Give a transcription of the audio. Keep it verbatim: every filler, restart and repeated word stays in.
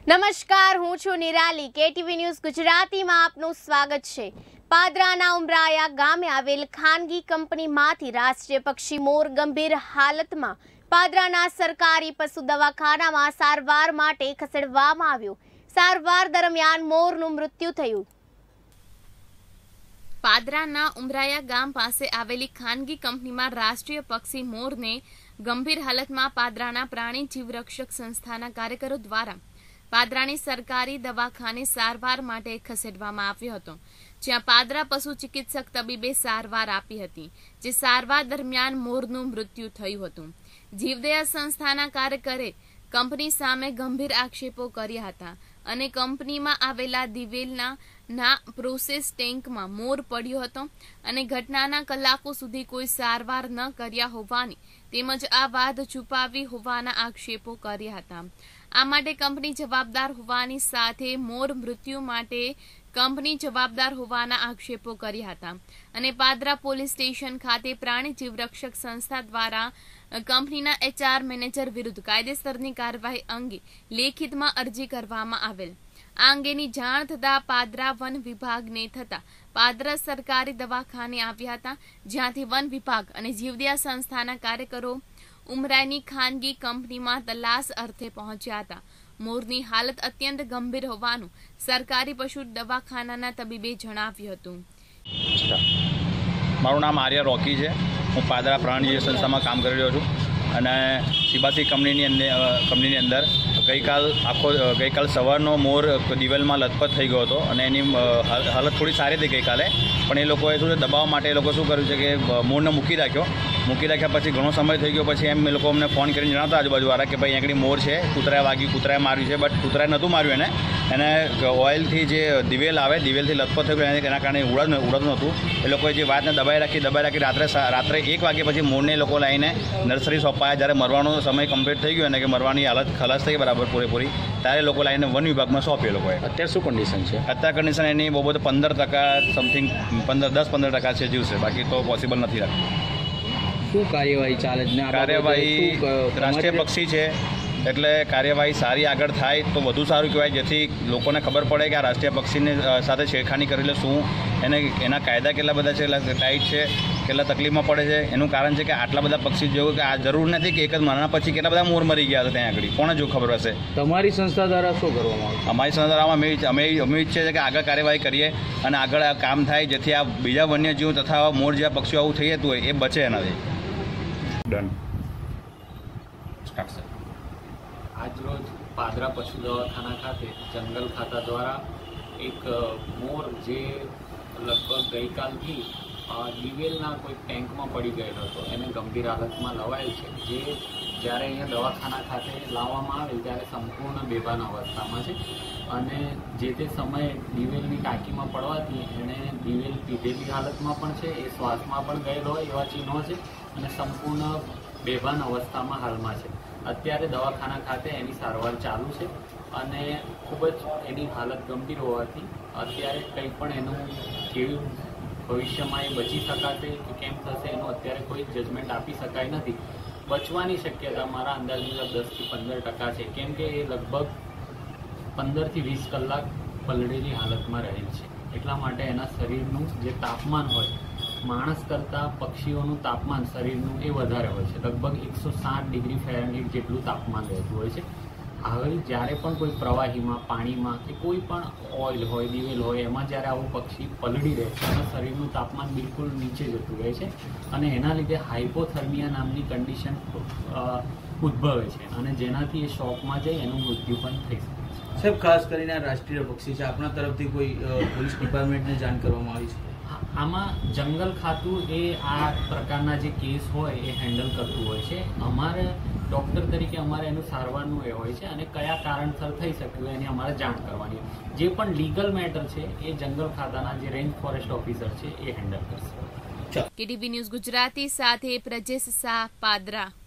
નમસ્કાર, હું છું નિરાલી. કેટીવી ન્યૂઝ ગુજરાતીમાં આપનું સ્વાગત છે. પાદરાના ઉમરાયા ગામે આવેલ ખાનગી કંપનીમાંથી રાષ્ટ્રીય પક્ષી મોર ગંભીર હાલતમાં પાદરાના સરકારી પશુ દવાખાનામાં સારવાર માટે ખસેડવામાં આવ્યો. સારવાર દરમિયાન મોરનું મૃત્યુ થયું. પાદરાના ઉમરાયા ગામ પાસે આવેલી ખાનગી કંપનીમાં રાષ્ટ્રીય પક્ષી મોરને ગંભીર હાલતમાં પાદરાના પ્રાણી જીવરક્ષક સંસ્થાના કાર્યકરો દ્વારા પાદરાની સરકારી દવાખાને સારવાર માટે ખસેડવામાં આવ્યો હતો, જ્યાં પાદરા પશુ ચિકિત્સક તબીબે સારવાર આપી હતી, જે સારવાર દરમિયાન મોરનું મૃત્યુ થયું હતું. જીવદયા સંસ્થાના કાર્યકરે કંપની સામે ગંભીર આક્ષેપો કર્યા હતા અને કંપનીમાં આવેલા દિવેલના ના પ્રોસેસ ટેન્કમાં મોર પડ્યો હતો અને ઘટનાના કલાકો સુધી કોઈ સારવાર ન કર્યા હોવાની તેમજ આ વાત છુપાવી હોવાના આક્ષેપો કર્યા હતા. આ માટે કંપની જવાબદાર હોવાની સાથે મોર મૃત્યુ માટે કંપની જવાબદાર હોવાના આક્ષેપો કર્યા હતા અને પાદરા પોલીસ સ્ટેશન ખાતે પ્રાણી જીવરક્ષક સંસ્થા દ્વારા કંપનીના એચઆર મેનેજર વિરુદ્ધ કાયદેસરની કાર્યવાહી અંગે લેખિતમાં અરજી કરવામાં આવેલ. આ અંગેની જાણ થતા પાદરા વન વિભાગને થતા પાદરા સરકારી દવાખાને આવ્યા હતા, જ્યાંથી વન વિભાગ અને જીવદયા સંસ્થાના કાર્યકરો ઉમરાઈની ખાનગી કંપનીમાં તલાશ અર્થે પહોંચ્યા હતા. મોરની હાલત અત્યંત ગંભીર હોવાનું સરકારી પશુ દવાખાનાના તબીબે જણાવ્યું હતું. મારું નામ આર્ય રોકી છે. હું પાદરા પ્રાણી સંસ્થામાં કામ કરી રહ્યો છું અને સિબાસી કંપનીની અંદર કંપનીની અંદર ગઈકાલ આખો ગઈકાલ સવારનો મોર દિવેલમાં લથપથ થઈ ગયો હતો અને એની હાલત થોડી સારી હતી ગઈકાલે, પણ એ લોકોએ શું છે દબાવવા માટે એ લોકો શું કર્યું છે કે મોરને મૂકી રાખ્યો. મૂકી રાખ્યા પછી ઘણો સમય થઈ ગયો પછી એમ એ લોકો અમને ફોન કરીને જણાવતા આજુબાજુવાળા કે ભાઈ આગળ મોર છે, કૂતરાએ વાગ્યું, કૂતરાએ માર્યું છે, બટ કૂતરાએ નહોતું માર્યું એને. એને ઓઇલથી જે દિવેલ આવે દિવેલથી લથપથ થઈ ગયો, એના કારણે ઉડાડ ઉડાતું નહોતું. એ લોકોએ જે વાતને દબાઈ રાખી દબાઈ રાખી રાત્રે રાત્રે એક વાગે પછી મોરને એ લોકો લાવીને નર્સરી સોંપાયા. જ્યારે મરવાનો સમય કમ્પ્લીટ થઈ ગયો અને કે મરવાની હાલત ખલાસ થઈ બરાબર પૂરેપૂરી, ત્યારે લોકો લાવીને વન વિભાગમાં સોંપી. એ લોકોએ અત્યારે શું કન્ડિશન છે? અત્યારે કન્ડિશન એની બહુ બધું પંદર ટકા સમથિંગ પંદર દસ પંદર ટકા છે જીવશે, બાકી તો પોસિબલ નથી રાખતું. શું કાર્યવાહી ચાલે છે? કાર્યવાહી રાષ્ટ્રીય પક્ષી છે એટલે કાર્યવાહી સારી આગળ થાય તો વધુ સારું કહેવાય, જેથી લોકોને ખબર પડે કે આ રાષ્ટ્રીય પક્ષીને સાથે છેડખાની કરી લે શું એને એના કાયદા કેટલા બધા છે, કેટલા ટાઈટ છે, કેટલા તકલીફમાં પડે છે. એનું કારણ છે કે આટલા બધા પક્ષી જેવું કે આ જરૂર નથી કે એક જ મહિના પછી કેટલા બધા મોર મરી ગયા હતા ત્યાં આગળ, કોને જો ખબર હશે. તમારી સંસ્થા દ્વારા શું કરવામાં આવે? અમારી સંસ્થા દ્વારા અમે અમે અમે ઈચ્છીએ છીએ કે આગળ કાર્યવાહી કરીએ અને આગળ આ કામ થાય, જેથી આ બીજા વન્યજીવો તથા મોર જેવા પક્ષીઓ આવું થઈ જતું હોય એ બચે એનાથી. ડન. આજરોજ પાદરા પશુ દવાખાના ખાતે જંગલ ખાતા દ્વારા એક મોર જે લગભગ ગઈકાલથી દિવેલના કોઈ ટેન્કમાં પડી ગયેલો હતો એને ગંભીર હાલતમાં લવાયેલ છે, જે જ્યારે અહીંયા દવાખાના ખાતે લાવવામાં આવે ત્યારે સંપૂર્ણ બેભાન અવસ્થામાં છે અને જે તે સમયે દિવેલની ટાંકીમાં પડવાથી એણે દિવેલ પીધેલી હાલતમાં પણ છે, એ શ્વાસમાં પણ ગયેલો હોય એવા ચિહ્નો છે અને સંપૂર્ણ બેભાન અવસ્થામાં હાલમાં છે. અત્યારે દવાખાના ખાતે એની સારવાર ચાલુ છે અને ખૂબ જ એની હાલત ગંભીર હોવાથી અત્યારે કંઈ પણ એનું કેવું ભવિષ્યમાં એ બચી શકાશે કે કેમ થશે એનું અત્યારે કોઈ જજમેન્ટ આપી શકાય નથી. બચવાની શક્યતા મારા અંદાજ મુજબ દસથી પંદર ટકા છે, કેમ કે એ લગભગ પંદરથી વીસ કલાક પલળેલી હાલતમાં રહેલ છે. એટલા માટે એના શરીરનું જે તાપમાન હોય માણસ કરતાં પક્ષીઓનું તાપમાન શરીરનું એ વધારે હોય છે, લગભગ એકસો સાઠ ડિગ્રી ફેરનહીટ જેટલું તાપમાન રહેતું હોય છે. હવે જ્યારે પણ કોઈ પ્રવાહીમાં પાણીમાં કે કોઈ પણ ઓઇલ હોય દિવેલ હોય એમાં જ્યારે આવું પક્ષી પલળી રહે છે એના શરીરનું તાપમાન બિલકુલ નીચે જતું રહે છે અને એના લીધે હાઇપોથર્મિયા નામની કન્ડિશન ઉદ્ભવે છે અને જેનાથી એ શોકમાં જઈ એનું મૃત્યુ પણ થઈ શકે છે. સાહેબ, ખાસ કરીને આ રાષ્ટ્રીય પક્ષી છે, આપણા તરફથી કોઈ પોલીસ ડિપાર્ટમેન્ટને જાણ કરવામાં આવી છે? આમાં જંગલ ખાતું એ આ પ્રકારના જે કેસ હોય એ હેન્ડલ કરતું હોય છે. અમારે ડૉક્ટર તરીકે અમારે એનું સારવારનું એ હોય છે અને કયા કારણસર થઈ શક્યું એની અમારે જાણ કરવાની. જે પણ લીગલ મેટર છે એ જંગલ ખાતાના જે રેન્જ ફોરેસ્ટ ઓફિસર છે એ હેન્ડલ કરશે. કેટીવી ન્યૂઝ ગુજરાતી સાથે પ્રજેશ શાહ, પાદરા.